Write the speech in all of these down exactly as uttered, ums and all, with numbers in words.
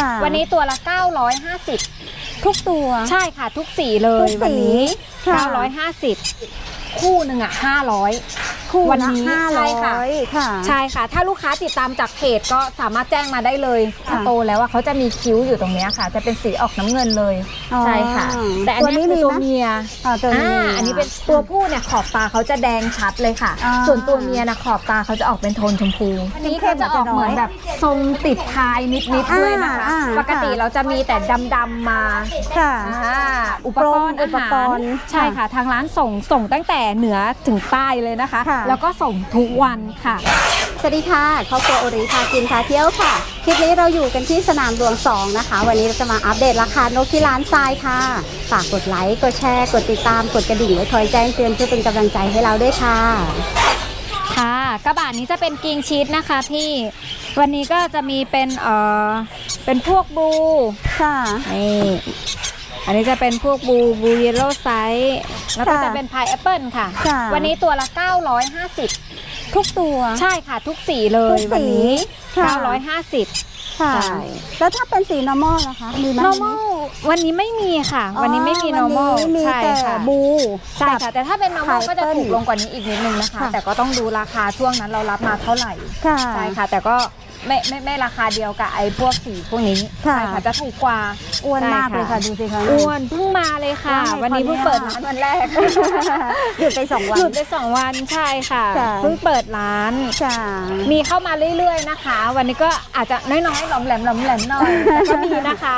วันนี้ตัวละเก้าร้อยห้าสิบทุกตัวใช่ค่ะทุกสีเลยวันนี้เก้าร้อยห้าสิบคู่หนึ่งอ่ะห้าร้อยคู่วันนี้ใช่ค่ะใช่ค่ะถ้าลูกค้าติดตามจากเพจก็สามารถแจ้งมาได้เลยถ้าโตแล้วว่าเขาจะมีคิ้วอยู่ตรงนี้ค่ะจะเป็นสีออกน้ำเงินเลยใช่ค่ะแต่อันนี้คือตัวเมียอ่าอันนี้เป็นตัวผู้เนี่ยขอบตาเขาจะแดงชัดเลยค่ะส่วนตัวเมียนะขอบตาเขาจะออกเป็นโทนชมพูอันนี้เขาจะออกเหมือนแบบทรงติดพายนิดๆด้วยนะคะปกติเราจะมีแต่ดำๆมาค่ะอุปกรณ์อาหารใช่ค่ะทางร้านส่งส่งตั้งแต่เหนือถึงใต้เลยนะคะแล้วก็ส่งทุกวันค่ะสวัสดีค่ะครอบครัวโอริพากินพาเที่ยวค่ะคลิปนี้เราอยู่กันที่สนามหลวงสองนะคะวันนี้เราจะมาอัปเดตราคานกที่ร้านทรายค่ะฝากกดไลค์กดแชร์กดติดตามกดกระดิ่งไว้คอยแจ้งเตือนเพื่อเป็นกำลังใจให้เราด้วยค่ะค่ะกระบะนี้จะเป็นกิงชีสนะคะพี่วันนี้ก็จะมีเป็นเอ่อเป็นพวกบูค่ะนี่อันนี้จะเป็นพวกบูบูเยลโล่ไซส์แล้วก็จะเป็นพายแอปเปิลค่ะวันนี้ตัวละเก้าร้อยห้าสิบทุกตัวใช่ค่ะทุกสีเลยวันนี้เก้าร้อยห้าสิบค่ะแล้วถ้าเป็นสี normal นะคะมีไหม normal วันนี้ไม่มีค่ะวันนี้ไม่มี normal ใช่ค่ะบูใช่ค่ะแต่ถ้าเป็น normal ก็จะถูกลงกว่านี้อีกนิดนึงนะคะแต่ก็ต้องดูราคาช่วงนั้นเรารับมาเท่าไหร่ใช่ค่ะแต่ก็ไม่ไม่ไม่ราคาเดียวกับไอ้พวกสีพวกนี้ใช่ค่ะจะถูกกว่าอ้วนมากเลยค่ะดูสิคะอ้วนเพิ่งมาเลยค่ะวันนี้เพิ่งเปิดร้านวันแรกหยุดไปสองวันหยุดไปสองวันใช่ค่ะเพิ่งเปิดร้านมีเข้ามาเรื่อยๆนะคะวันนี้ก็อาจจะน้อยๆหลอมแหลมหลอมแหลมหน่อยแต่ก็มีนะคะ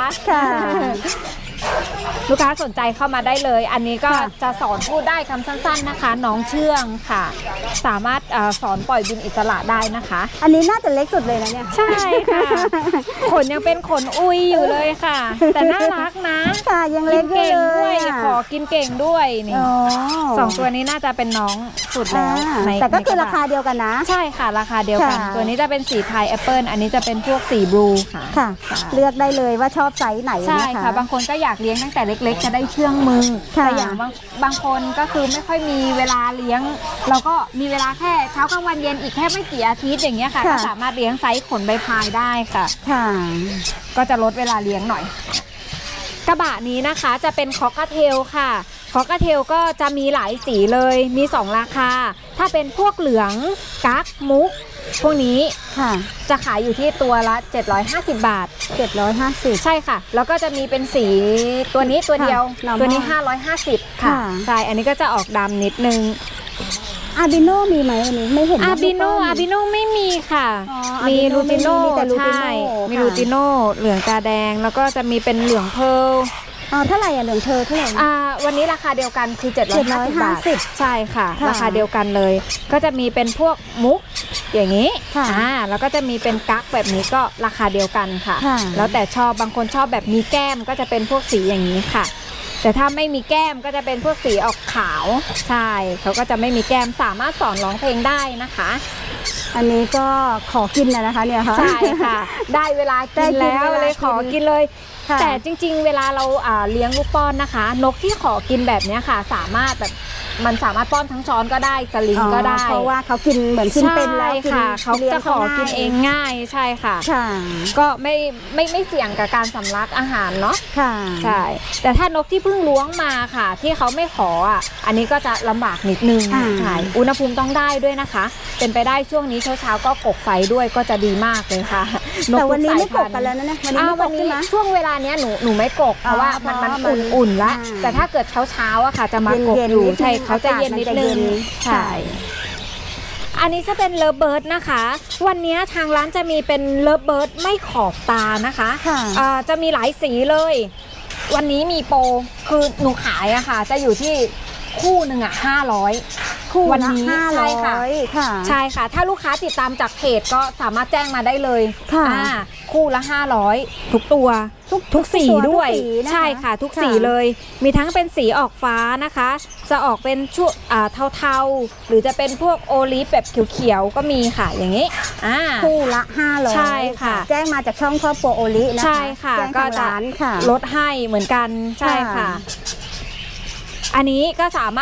ลูกค้าสนใจเข้ามาได้เลยอันนี้ก็จะสอนพูดได้คำสั้นๆนะคะน้องเชื่องค่ะสามารถสอนปล่อยบินอิสระได้นะคะอันนี้น่าจะเล็กสุดเลยนะเนี่ยใช่ค่ะขนยังเป็นขนอุยอยู่เลยค่ะแต่น่ารักนะค่ะยังเล็กเก่งด้วยขอกินเก่งด้วยนี่สองตัวนี้น่าจะเป็นน้องสุดแล้วแต่ก็คือราคาเดียวกันนะใช่ค่ะราคาเดียวกันตัวนี้จะเป็นสีพายแอปเปิลอันนี้จะเป็นพวกสีบลูค่ะค่ะเลือกได้เลยว่าชอบไซส์ไหนใช่ค่ะบางคนก็อยากเลี้ยงตั้งแต่เล็กๆจะได้เชื่องมือแต่อย่างบางบางคนก็คือไม่ค่อยมีเวลาเลี้ยงเราก็มีเวลาแค่เช้ากลางวันเย็นอีกแค่ไม่กี่อาทิตย์อย่างเงี้ยค่ะก็สามารถเลี้ยงไซส์ขนใบพายได้ค่ะค่ะก็จะลดเวลาเลี้ยงหน่อยกระบะนี้นะคะจะเป็นคอกเทลค่ะคอกเทลก็จะมีหลายสีเลยมีสองราคาถ้าเป็นพวกเหลืองกั๊กมุกพวกนี้ค่ะจะขายอยู่ที่ตัวละเจ็ดร้อยห้าสิบบาทเจ็ดร้อยห้าสิบใช่ค่ะแล้วก็จะมีเป็นสีตัวนี้ตัวเดียวตัวนี้ห้าร้อยห้าสิบค่ะใช่อันนี้ก็จะออกดำนิดนึงอาบิโนมีไหมวันนี้ไม่เห็นอาบิโนอาบิโนไม่มีค่ะมีลูติโนใช่มีลูติโนเหลืองตาแดงแล้วก็จะมีเป็นเหลืองเพร์ลอ๋อเท่าไหร่อ่ะเหลืองเธอเท่าไหร่อ่าวันนี้ราคาเดียวกันคือเจ็ดร้อยห้าสิบบาทใช่ค่ะราคาเดียวกันเลยก็จะมีเป็นพวกมุกอย่างนี้อ่าแล้วก็จะมีเป็นกั๊กแบบนี้ก็ราคาเดียวกันค่ะแล้วแต่ชอบบางคนชอบแบบมีแก้มก็จะเป็นพวกสีอย่างนี้ค่ะแต่ถ้าไม่มีแก้มก็จะเป็นพวกสีออกขาวใช่เขาก็จะไม่มีแก้มสามารถสอนร้องเพลงได้นะคะอันนี้ก็ขอกินแล้วนะคะเนี่ยค่ะใช่ค่ะได้เวลากินแล้วเลยขอกินเลยแต่จริงๆเวลาเราเลี้ยงลูกป้อนนะคะนกที่ขอกินแบบนี้ค่ะสามารถแบบมันสามารถป้อนทั้งช้อนก็ได้สลิงก็ได้เพราะว่าเขากินเหมือนกินเป็นแล้วค่ะเขาจะขอกินเองง่ายใช่ค่ะก็ไม่ไม่ไม่เสี่ยงกับการสำลักอาหารเนาะใช่แต่ถ้านกที่เพิ่งล้วงมาค่ะที่เขาไม่ขออ่ะอันนี้ก็จะลำบากนิดนึงใช่อุณหภูมิต้องได้ด้วยนะคะเป็นไปได้ช่วงนี้เช้าๆก็กกไฟด้วยก็จะดีมากเลยค่ะแต่วันนี้ไม่กกกันแล้วนะวันนี้ไม่กกใช่ไหมช่วงเวลานี้หนูหนูไม่กกเพราะว่ามันมันอุ่นๆแล้วแต่ถ้าเกิดเช้าๆอะค่ะจะมากกอยู่ใช่เขาจะเย็นนิดนึงใช่อันนี้จะเป็นเลิฟเบิร์ดนะคะวันนี้ทางร้านจะมีเป็นเลิฟเบิร์ดไม่ขอบตานะคะจะมีหลายสีเลยวันนี้มีโปรคือหนูขายอะค่ะจะอยู่ที่คู่หนึ่งอะห้าร้อยคู่วันนี้ใช่ค่ะใช่ค่ะถ้าลูกค้าติดตามจากเพจก็สามารถแจ้งมาได้เลยค่ะคู่ละห้าร้อยทุกตัวทุกทุกสีด้วยใช่ค่ะทุกสีเลยมีทั้งเป็นสีออกฟ้านะคะจะออกเป็นชุดเทาๆหรือจะเป็นพวกโอลิฟแบบเขียวๆก็มีค่ะอย่างนี้คู่ละห้าร้อยใช่ค่ะแจ้งมาจากช่องครอบครัวโอลินะคะใช่ค่ะก็จะลดให้เหมือนกันใช่ค่ะอันนี้ก็สามารถ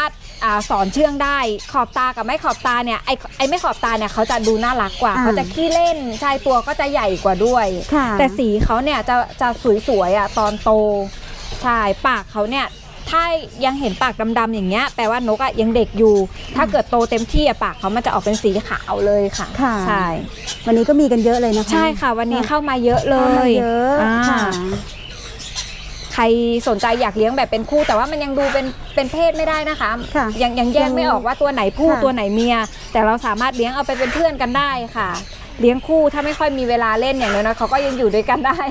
อ่าสอนเชื่องได้ขอบตากับไม่ขอบตาเนี่ยไอไอไม่ขอบตาเนี่ยเขาจะดูน่ารักกว่าเขาจะขี้เล่นใช่ตัวก็จะใหญ่กว่าด้วยแต่สีเขาเนี่ยจะจะสวยๆอ่ะตอนโตใช่ปากเขาเนี่ยถ้ายังเห็นปากดำๆอย่างเงี้ยแปลว่านกอ่ะยังเด็กอยู่ถ้าเกิดโตเต็มที่อ่ะปากเขามันจะออกเป็นสีขาวเลยค่ะใช่วันนี้ก็มีกันเยอะเลยนะคะใช่ค่ะวันนี้เข้ามาเยอะเลยเยอะค่ะใครสนใจอยากเลี้ยงแบบเป็นคู่แต่ว่ามันยังดูเป็นเป็นเพศไม่ได้นะคะยังยังแยกไม่ออกว่าตัวไหนผู้ตัวไหนเมียแต่เราสามารถเลี้ยงเอาไปเป็นเพื่อนกันได้ค่ะเลี้ยงคู่ถ้าไม่ค่อยมีเวลาเล่นอย่างนี้นะเขาก็ยังอยู่ด้วยกันได้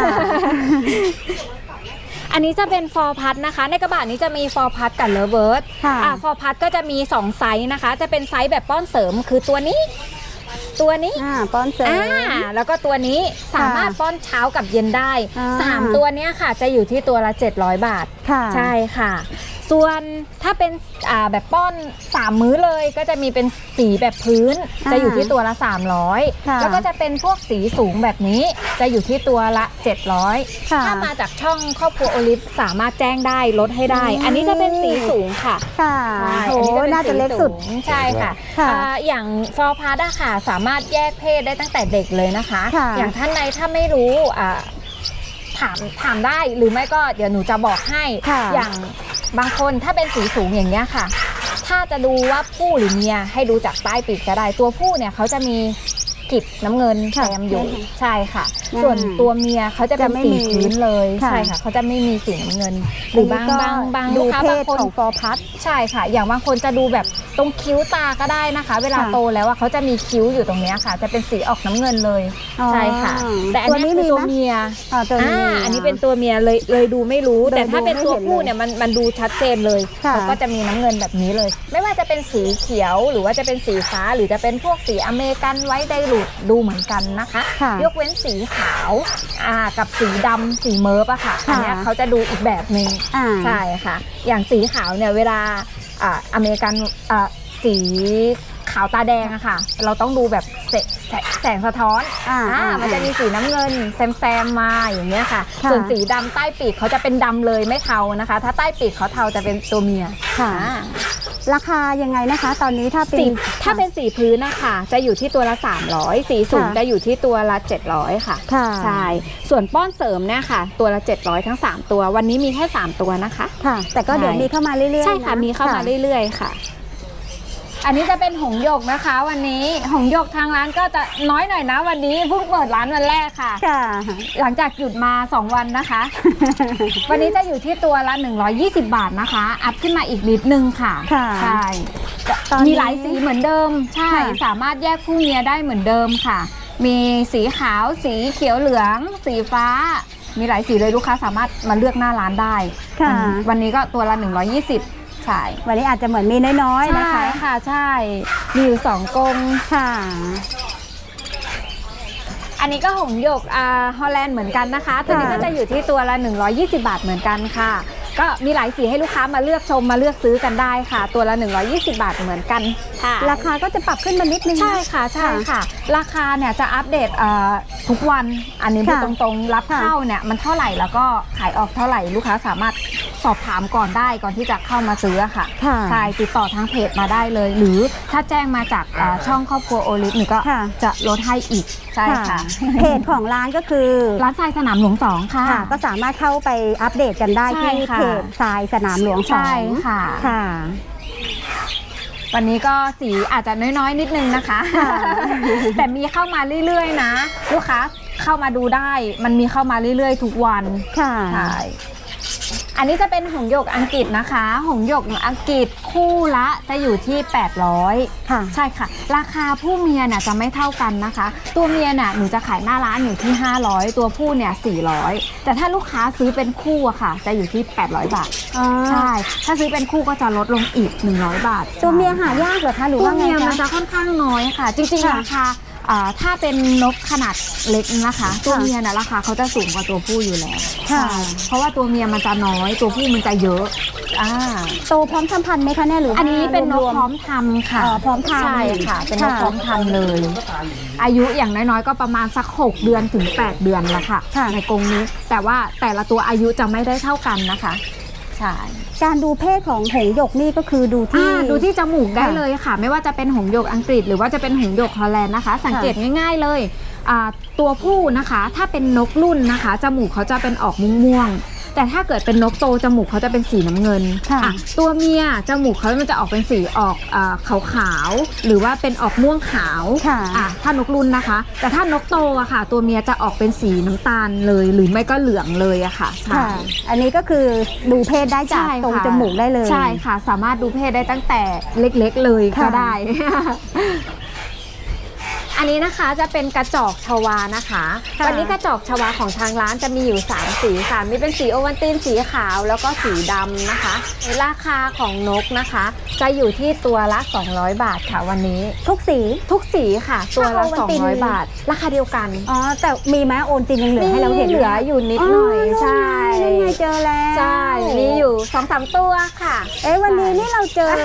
อันนี้จะเป็นฟอร์พัทนะคะในกระบะนี้จะมีฟอร์พัทกับเลเวิร์ดอ่าฟอร์พัทก็จะมีสองไซส์นะคะจะเป็นไซส์แบบป้อนเสริมคือตัวนี้ตัวนี้อ่าป้อนเสริมอ่าแล้วก็ตัวนี้สามารถป้อนเช้ากับเย็นได้สามตัวนี้ค่ะจะอยู่ที่ตัวละเจ็ดร้อยบาทใช่ค่ะส่วนถ้าเป็นอ่าแบบป้อนสามมื้อเลยก็จะมีเป็นสีแบบพื้นจะอยู่ที่ตัวละสามร้อยแล้วก็จะเป็นพวกสีสูงแบบนี้จะอยู่ที่ตัวละเจ็ดร้อยถ้ามาจากช่องครอบครัวโอลิฟสามารถแจ้งได้ลดให้ได้อันนี้จะเป็นสีสูงค่ะค่ะโอ้น่าจะเล็กสุดใช่ค่ะอย่างฟอร์พาร์ดค่ะสามารถแยกเพศได้ตั้งแต่เด็กเลยนะคะอย่างท่านใดถ้าไม่รู้อ่าถามถามได้หรือไม่ก็เดี๋ยวหนูจะบอกให้อย่างบางคนถ้าเป็นสีสูงอย่างเงี้ยค่ะถ้าจะดูว่าผู้หรือเมียให้ดูจากใต้ปีกก็ได้ตัวผู้เนี่ยเขาจะมีกิบน้ำเงินแซมอยู่ใช่ค่ะส่วนตัวเมียเขาจะเป็นสีพื้นเลยใช่ค่ะเขาจะไม่มีสีน้ำเงินหรือบางบางบางลูกค้าบางคนของฟอร์พัทใช่ค่ะอย่างบางคนจะดูแบบตรงคิ้วตาก็ได้นะคะเวลาโตแล้วว่าเขาจะมีคิ้วอยู่ตรงนี้ค่ะจะเป็นสีออกน้ำเงินเลยใช่ค่ะแต่อันนี้คือตัวเมียอ่าอันนี้เป็นตัวเมียเลยเลยดูไม่รู้แต่ถ้าเป็นตัวผู้เนี่ยมันมันดูชัดเจนเลยเขาก็จะมีน้ำเงินแบบนี้เลยไม่ว่าจะเป็นสีเขียวหรือว่าจะเป็นสีฟ้าหรือจะเป็นพวกสีอเมริกันไว้ไดรูดดูเหมือนกันนะคะยกเว้นสีขาวอ่ากับสีดำสีเมิร์ฟอะค่ะอันนี้เขาจะดูอีกแบบหนึ่งใช่ค่ะอย่างสีขาวเนี่ยเวลาอ่าอเมริกันอ่าสีขาวตาแดงอะค่ะเราต้องดูแบบแสงสะท้อนอ่ามันจะมีสีน้ำเงินแซมๆมาอย่างเงี้ยค่ะส่วนสีดำใต้ปีกเขาจะเป็นดำเลยไม่เทานะคะถ้าใต้ปีกเขาเทาจะเป็นตัวเมียค่ะราคายังไงนะคะตอนนี้ถ้าเป็นถ้าเป็นสีพื้นนะคะจะอยู่ที่ตัวละสามร้อยสีสูงจะอยู่ที่ตัวละเจ็ดร้อยค่ะใช่ส่วนป้อนเสริมเนี่ยค่ะตัวละเจ็ดร้อยทั้งสามตัววันนี้มีแค่สามตัวนะคะค่ะแต่ก็เดี๋ยวมีเข้ามาเรื่อยๆใช่ค่ะมีเข้ามาเรื่อยๆค่ะอันนี้จะเป็นหงส์หยกนะคะวันนี้หงส์หยกทางร้านก็จะน้อยหน่อยนะวันนี้เพิ่งเปิดร้านวันแรกค่ะหลังจากหยุดมาสองวันนะคะ วันนี้จะอยู่ที่ตัวละหนึ่งร้อยยี่สิบบาทนะคะอัพขึ้นมาอีกนิดนึงค่ะใช่มีหลายสีเหมือนเดิมใช่สามารถแยกผู้เมียได้เหมือนเดิมค่ะมีสีขาวสีเขียวเหลืองสีฟ้ามีหลายสีเลยลูกค้าสามารถมาเลือกหน้าร้านได้วันนี้ก็ตัวละหนึ่งร้อยยี่สิบใช่วันนี้อาจจะเหมือนมีน้อยๆนะคะใช่ค่ะใช่มีอยู่สองกรงค่ะอันนี้ก็หงส์หยกอ่าฮอลแลนด์เหมือนกันนะคะตัวนี้ก็จะอยู่ที่ตัวละหนึ่งร้อยยี่สิบบาทเหมือนกันค่ะก็มีหลายสีให้ลูกค้ามาเลือกชมมาเลือกซื้อกันได้ค่ะตัวละหนึ่งร้อยยี่สิบบาทเหมือนกันค่ะราคาก็จะปรับขึ้นมานิดนึงใช่ค่ะใช่ค่ะราคาเนี่ยจะอัปเดตทุกวันอันนี้พูดตรงๆรับเข้าเนี่ยมันเท่าไหร่แล้วก็ขายออกเท่าไหร่ลูกค้าสามารถสอบถามก่อนได้ก่อนที่จะเข้ามาซื้อค่ะใช่ติดต่อทางเพจมาได้เลยหรือถ้าแจ้งมาจากช่องครอบครัวโอลิฟนี่ก็จะลดให้อีกใช่ค่ะเพจของร้านก็คือร้านทรายสนามหลวงสองค่ะก็สามารถเข้าไปอัปเดตกันได้ที่เพจทรายสนามหลวงสองค่ะค่ะวันนี้ก็สีอาจจะน้อยๆนิดนึงนะคะแต่มีเข้ามาเรื่อยๆนะลูกค้าเข้ามาดูได้มันมีเข้ามาเรื่อยๆทุกวันค่ะอันนี้จะเป็นหงส์หยกอังกฤษนะคะหงส์หยกอังกฤษคู่ละจะอยู่ที่แปดร้อยค่ะใช่ค่ะราคาผู้เมียเนี่ยจะไม่เท่ากันนะคะตัวเมียเนี่ยหนูจะขายหน้าร้านอยู่ที่ห้าร้อยตัวผู้เนี่ยสี่ร้อยแต่ถ้าลูกค้าซื้อเป็นคู่อะค่ะจะอยู่ที่แปดร้อยบาทใช่ถ้าซื้อเป็นคู่ก็จะลดลงอีกหนึ่งร้อยบาทตัวเมียหายากเหรอคะหรือว่าไงคะตัวเมียมันจะค่อนข้างน้อยค่ะจริงๆราคาถ้าเป็นนกขนาดเล็กนะคะตัวเมียนะราคาเขาจะสูงกว่าตัวผู้อยู่แล้วเพราะว่าตัวเมียมันจะน้อยตัวผู้มันจะเยอะอ่าโตพร้อมทำพันธุ์ไหมคะเนี่ยหรืออันนี้เป็นนกพร้อมทำค่ะพร้อมทำใช่ค่ะเป็นนกพร้อมทำเลยอายุอย่างน้อยๆก็ประมาณสักหกเดือนถึงแปดเดือนละค่ะในกรงนี้แต่ว่าแต่ละตัวอายุจะไม่ได้เท่ากันนะคะใใช่การดูเพศของหงส์หยกนี่ก็คือดูที่ดูที่จมูกได้เลยค่ะไม่ว่าจะเป็นหงส์หยกอังกฤษหรือว่าจะเป็นหงส์หยกฮอลแลนด์นะคะสังเกตง่ายๆเลยตัวผู้นะคะถ้าเป็นนกรุ่นนะคะจมูกเขาจะเป็นออกม่วงๆแต่ถ้าเกิดเป็นนกโตจมูกเขาจะเป็นสีน้ำเงินตัวเมียจมูกเขามันจะออกเป็นสีออกขาวๆหรือว่าเป็นออกม่วงขาวถ้านกรุ่นนะคะแต่ถ้านกโตอะค่ะตัวเมียจะออกเป็นสีน้ำตาลเลยหรือไม่ก็เหลืองเลยอะค่ะอันนี้ก็คือดูเพศได้จากตรงจมูกได้เลยใช่ค่ะสามารถดูเพศได้ตั้งแต่เล็กๆเลยก็ได้อันนี้นะคะจะเป็นกระจอกชวานะคะวันนี้กระจอกชวาของทางร้านจะมีอยู่สามสีค่ะมีเป็นสีโอวัลตินสีขาวแล้วก็สีดำนะคะราคาของนกนะคะจะอยู่ที่ตัวละสองร้อยบาทค่ะวันนี้ทุกสีทุกสีค่ะตัวละสองร้อยบาทราคาเดียวกันอ๋อแต่มีไหมโอนตินยังเหลือให้เราเห็นเหลืออยู่นิดหน่อยใช่ยังไงเจอแล้วใช่มีอยู่สองสามตัวค่ะเอ๊ะวันนี้นี่เราเจอ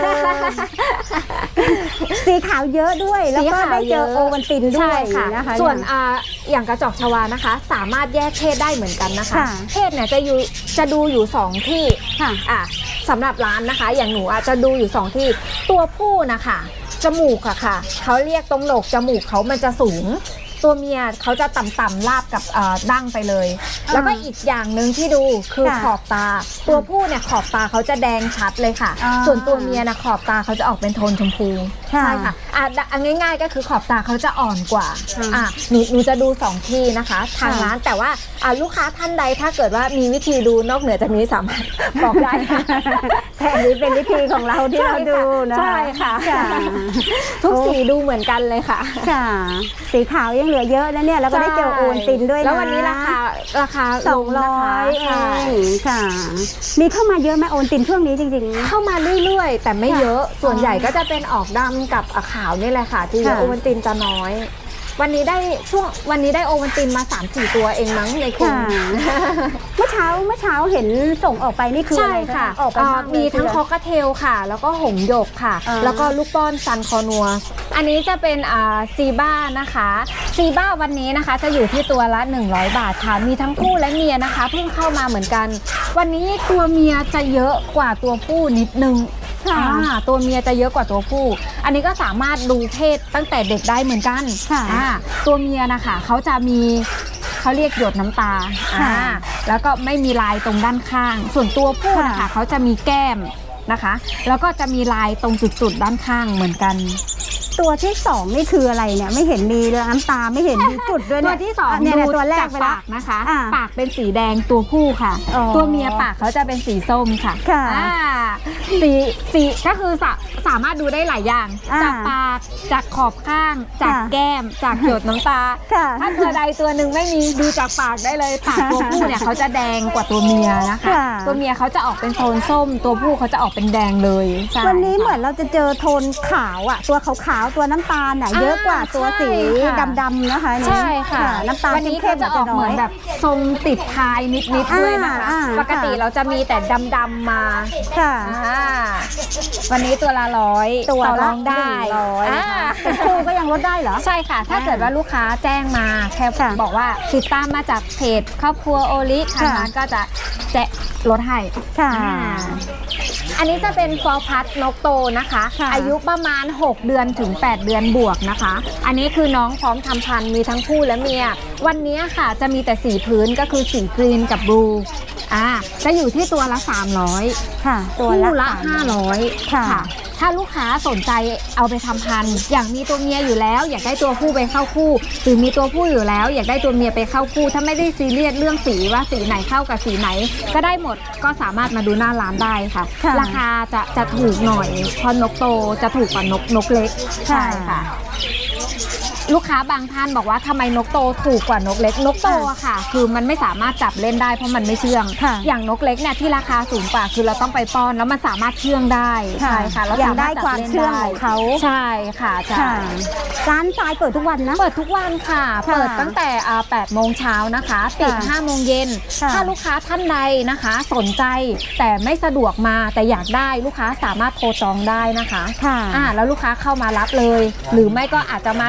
สีขาวเยอะด้วยแล้วก็ได้เจอโอวันตินด้วยนะคะส่วนอ่าอย่างกระจอกชวานะคะสามารถแยกเพศได้เหมือนกันนะคะเพศเนี่ยจะอยู่จะดูอยู่สองที่ค่ะอ่ะสำหรับร้านนะคะอย่างหนูอาจจะดูอยู่สองที่ตัวผู้นะคะจมูกอะค่ะเขาเรียกตรงโหนกจมูกเขามันจะสูงตัวเมียเขาจะต่ำๆราบกับดั้งไปเลยแล้วก็อีกอย่างหนึ่งที่ดูคือขอบตาตัวผู้เนี่ยขอบตาเขาจะแดงชัดเลยค่ะส่วนตัวเมียนะขอบตาเขาจะออกเป็นโทนชมพูใช่ค่ะอ่ะง่ายๆก็คือขอบตาเขาจะอ่อนกว่าอ่ะหนูหนูจะดูสองที่นะคะทางร้านแต่ว่าลูกค้าท่านใดถ้าเกิดว่ามีวิธีดูนอกเหนือจากนี้สามารถบอกได้แต่นี้เป็นวิธีของเราที่เราดูนะใช่ค่ะทุกสีดูเหมือนกันเลยค่ะสีขาวยังเหลือเยอะนะเนี่ยแล้วก็ได้เจอโอนตินด้วยนะแล้ววันนี้ราคาราคาสองร้อยเองค่ะมีเข้ามาเยอะไหมโอนตินช่วงนี้จริงๆเข้ามาเรื่อยๆแต่ไม่เยอะส่วนใหญ่ก็จะเป็นออกดำกับขาวนี่แหละค่ะที่โอวัลตินจะน้อยวันนี้ได้ช่วงวันนี้ได้โอวัลตินมา สามสี่ตัวเองมั้งในกลุ่มเมื่อเช้าเมื่อเช้าเห็นส่งออกไปนี่คืออะไรค่ะออกไปมีทั้งคอกเทลค่ะแล้วก็หงหยกค่ะแล้วก็ลูกป้อนซันคอนัวอันนี้จะเป็นซีบ้านะคะซีบ้าวันนี้นะคะจะอยู่ที่ตัวละหนึ่งร้อยบาทค่ะมีทั้งผู้และเมียนะคะเพิ่งเข้ามาเหมือนกันวันนี้ตัวเมียจะเยอะกว่าตัวผู้นิดนึงตัวเมียจะเยอะกว่าตัวผู้อันนี้ก็สามารถดูเพศตั้งแต่เด็กได้เหมือนกันตัวเมียนะคะเขาจะมีเขาเรียกหยดน้ำตาแล้วก็ไม่มีลายตรงด้านข้างส่วนตัวผู้นะคะเขาจะมีแก้มนะคะแล้วก็จะมีลายตรงจุดๆด้านข้างเหมือนกันตัวที่สองนี่คืออะไรเนี่ยไม่เห็นมีน้ำตาไม่เห็นมีจุดด้วยตัวที่สองดูตัวแรกปากนะคะปากเป็นสีแดงตัวผู้ค่ะตัวเมียปากเขาจะเป็นสีส้มค่ะสีสีก็คือสามารถดูได้หลายอย่างจากปากจากขอบข้างจากแก้มจากหยดน้ำตาถ้าตัวใดตัวหนึ่งไม่มีดูจากปากได้เลยปากตัวผู้เนี่ยเขาจะแดงกว่าตัวเมียนะคะตัวเมียเขาจะออกเป็นโทนส้มตัวผู้เขาจะออกเป็นแดงเลยวันนี้เหมือนเราจะเจอโทนขาวอ่ะตัวขาวๆตัวน้ำตาลน่ะเยอะกว่าตัวสีดำๆนะคะใช่ค่ะน้ำตาลวันนี้เขาจะออกเหมือนแบบทรงติดทายนิดๆด้วยนะคะปกติเราจะมีแต่ดำๆมาค่ะวันนี้ตัวละร้อยตัวร้องได้คู่ก็ยังลดได้เหรอใช่ค่ะถ้าเกิดว่าลูกค้าแจ้งมาแค่บอกว่าติดตามมาจากเพจครอบครัวโอลิทางร้านก็จะแจ้งลดให้ค่ะอันนี้จะเป็นฟอร์พัดนกโตนะคะอายุประมาณหกเดือนถึงแปดเดือนบวกนะคะอันนี้คือน้องพร้อมทำพันธุ์มีทั้งผู้และเมียวันนี้ค่ะจะมีแต่สีพื้นก็คือสีกรีนกับบลูอ่าจะอยู่ที่ตัวละสามร้อยค่ะตัวละห้าร้อยค่ะถ้าลูกค้าสนใจเอาไปทำพันธุ์อย่างมีตัวเมียอยู่แล้วอยากได้ตัวผู้ไปเข้าคู่หรือมีตัวผู้อยู่แล้วอยากได้ตัวเมียไปเข้าคู่ถ้าไม่ได้ซีเรียสเรื่องสีว่าสีไหนเข้ากับสีไหนก็ได้หมดก็สามารถมาดูหน้าร้านได้ค่ะราคาจะจะถูกหน่อยเพราะนกโตจะถูกกว่านกนกเล็กใช่ค่ะลูกค้าบางท่านบอกว่าทำไมนกโตถูกกว่านกเล็กนกโตอะค่ะคือมันไม่สามารถจับเล่นได้เพราะมันไม่เชื่องอย่างนกเล็กเนี่ยที่ราคาสูงกว่าคือเราต้องไปป้อนแล้วมันสามารถเชื่องได้ใช่ค่ะแล้วสามารถจับเล่นได้เขาใช่ค่ะใช่ร้านทรายเปิดทุกวันนะเปิดทุกวันค่ะเปิดตั้งแต่แปดโมงเช้านะคะปิดห้าโมงเย็นถ้าลูกค้าท่านใดนะคะสนใจแต่ไม่สะดวกมาแต่อยากได้ลูกค้าสามารถโทรจองได้นะคะค่ะแล้วลูกค้าเข้ามารับเลยหรือไม่ก็อาจจะมาเลทกว่า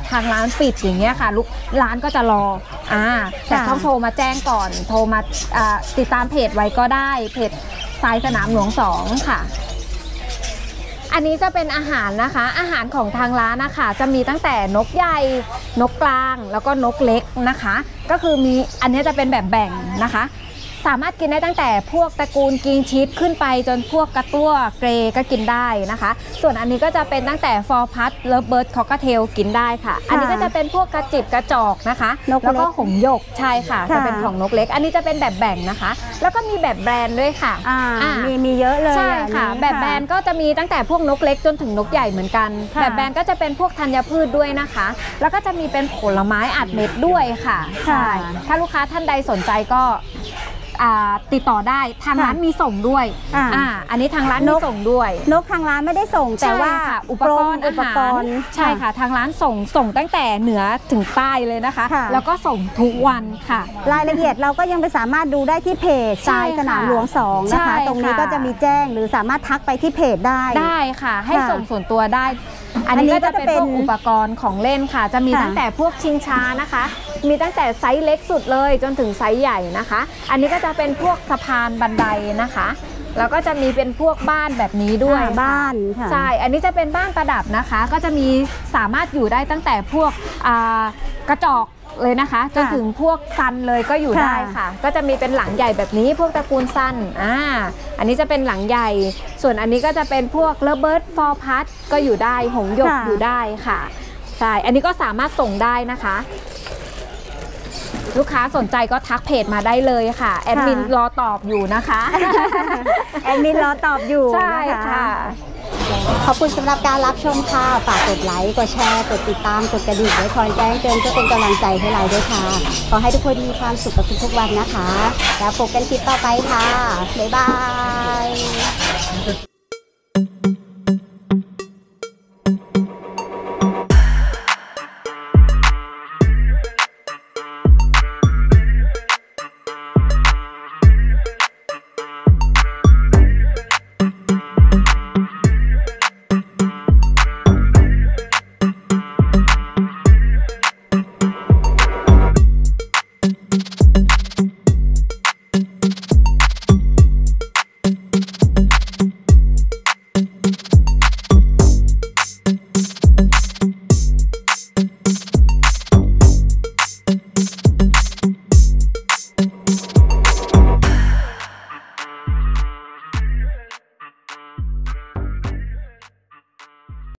ทางร้านปิดอย่างเงี้ยค่ะลูกร้านก็จะรออ่าแต่ต้องโทรมาแจ้งก่อนโทรมาอ่าติดตามเพจไว้ก็ได้เพจทรายสนามหลวงสองค่ะอันนี้จะเป็นอาหารนะคะอาหารของทางร้านนะคะจะมีตั้งแต่นกใหญ่นกกลางแล้วก็นกเล็กนะคะก็คือมีอันนี้จะเป็นแบบแบ่งนะคะสามารถกินได้ตั้งแต่พวกตระกูลกิงชีสขึ้นไปจนพวกกระตั้วเกรก็กินได้นะคะส่วนอันนี้ก็จะเป็นตั้งแต่ฟอร์พัทเลิฟเบิร์ดคอกเทลกินได้ค่ะอันนี้ก็จะเป็นพวกกระจิบกระจอกนะคะแล้วก็หงส์หยกใช่ค่ะจะเป็นของนกเล็กอันนี้จะเป็นแบบแบ่งนะคะแล้วก็มีแบบแบรนด์ด้วยค่ะอ่ามีมีเยอะเลยใช่ค่ะแบบแบรนด์ก็จะมีตั้งแต่พวกนกเล็กจนถึงนกใหญ่เหมือนกันแบบแบรนด์ก็จะเป็นพวกธัญพืชด้วยนะคะแล้วก็จะมีเป็นผลไม้อัดเม็ดด้วยค่ะใช่ถ้าลูกค้าท่านใดสนใจก็ติดต่อได้ทางร้านมีส่งด้วยอ่าอันนี้ทางร้านมีส่งด้วยนกทางร้านไม่ได้ส่งแต่ว่าอุปกรณ์อุปกรณ์ใช่ค่ะทางร้านส่งส่งตั้งแต่เหนือถึงใต้เลยนะคะแล้วก็ส่งทุกวันค่ะรายละเอียดเราก็ยังไปสามารถดูได้ที่เพจทรายสนามหลวงสองนะคะตรงนี้ก็จะมีแจ้งหรือสามารถทักไปที่เพจได้ได้ค่ะให้ส่งส่วนตัวได้อันนี้ก็จะเป็นพวกอุปกรณ์ของเล่นค่ะจะมีตั้งแต่พวกชิงช้านะคะมีตั้งแต่ไซส์เล็กสุดเลยจนถึงไซส์ใหญ่นะคะอันนี้ก็จะเป็นพวกสะพานบันไดนะคะแล้วก็จะมีเป็นพวกบ้านแบบนี้ด้วยบ้านใช่อันนี้จะเป็นบ้านประดับนะคะก็จะมีสามารถอยู่ได้ตั้งแต่พวกกระจกเลยนะคะจนถึงพวกซันเลยก็อยู่ได้ค่ะก็จะมีเป็นหลังใหญ่แบบนี้พวกตระกูลซันอ่าอันนี้จะเป็นหลังใหญ่ส่วนอันนี้ก็จะเป็นพวกเลเบิร์ดฟอร์พัทก็อยู่ได้หงส์หยกอยู่ได้ค่ะใช่อันนี้ก็สามารถส่งได้นะคะลูกค้าสนใจก็ทักเพจมาได้เลยค่ะแอดมินรอตอบอยู่นะคะแอดมินรอตอบอยู่ใช่ค่ะขอบคุณสำหรับการรับชมค่ะฝากกดไลค์กดแชร์กดติดตามกดกระดิ่งไว้คอยแจ้งเตือนเพื่อเป็นกำลังใจให้เราด้วยค่ะขอให้ทุกคนมีความสุขกับทุกๆวันนะคะแล้วพบกันคลิปต่อไปค่ะบ๊ายบาย